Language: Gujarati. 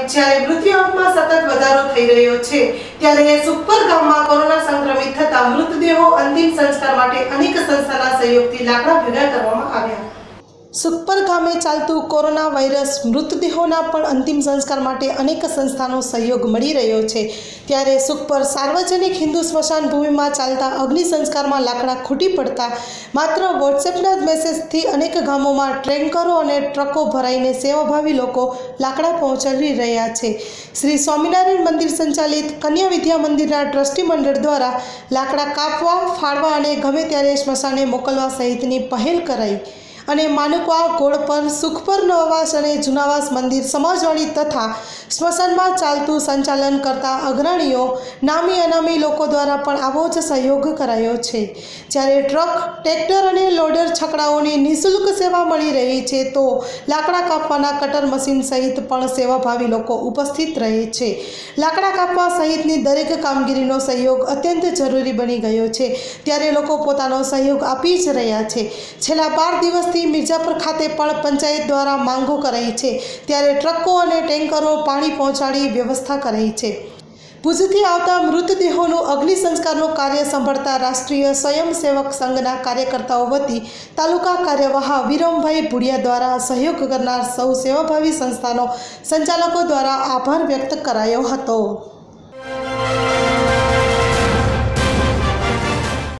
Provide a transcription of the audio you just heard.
જ્યારે મૃત્યુઆંકમાં સતત વધારો થઈ રહ્યો છે ત્યારે સુખપર ગામમાં કોરોના સંક્રમિત થતા મૃતદેહો અંતિમ સંસ્કાર માટે અનેક સંસ્થાના સહયોગથી લાકડા ભેગા કરવામાં આવ્યા। સુખપર ગામે ચાલતું કોરોના વાયરસ મૃતદેહોના પણ અંતિમ સંસ્કાર માટે અનેક સંસ્થાનો સહયોગ મળી રહ્યો છે ત્યારે સુખપર સાર્વજનિક હિન્દુ સ્મશાન ભૂમિમાં ચાલતા અગ્નિ સંસ્કારમાં લાકડા ખૂટી પડતા માત્ર વોટ્સએપના જ મેસેજથી અનેક ગામોમાં ટ્રેન્કરો અને ટ્રકો ભરાઈને સેવાભાવી લોકો લાકડા પહોંચાડી રહ્યા છે। શ્રી સ્વામિનારાયણ મંદિર સંચાલિત કન્યા વિદ્યા મંદિરના ટ્રસ્ટી મંડળ દ્વારા લાકડા કાપવા, ફાળવા અને ગમે ત્યારે સ્મશાને મોકલવા સહિતની પહેલ કરાઈ અને માનુકવા ગોળ પર સુખપર નવાસ અને જૂનાવાસ મંદિર સમાજવાડી તથા સ્મશાનમાં ચાલતું સંચાલન કરતા અગ્રણીઓ નામી અનામી લોકો દ્વારા પણ આવો જ સહયોગ કરાયો છે। જ્યારે ટ્રક, ટ્રેક્ટર અને લોડર છકડાઓની નિઃશુલ્ક સેવા મળી રહી છે તો લાકડા કાપવાના કટર મશીન સહિત પણ સેવાભાવી લોકો ઉપસ્થિત રહે છે। લાકડા કાપવા સહિતની દરેક કામગીરીનો સહયોગ અત્યંત જરૂરી બની ગયો છે ત્યારે લોકો પોતાનો સહયોગ આપી જ રહ્યા છે। છેલ્લા 12 દિવસ મિર્જાપુર ખાતે પણ પંચાયત દ્વારા માંગો કરાઈ છે ત્યારે ટ્રકો અને ટેન્કરો પાણી પહોંચાડી વ્યવસ્થા કરાઈ છે। ભુજથી આવતા મૃતદેહોનું અગ્નિ સંસ્કારનું કાર્ય સંભાળતા રાષ્ટ્રીય સ્વયંસેવક સંઘના કાર્યકર્તાઓ વતી તાલુકા કાર્યવાહ વિરમભાઈ ભુડિયા દ્વારા સહયોગ કરનાર સૌ સેવાભાવી સંસ્થાનો સંચાલકો દ્વારા આભાર વ્યક્ત કરાયો હતો।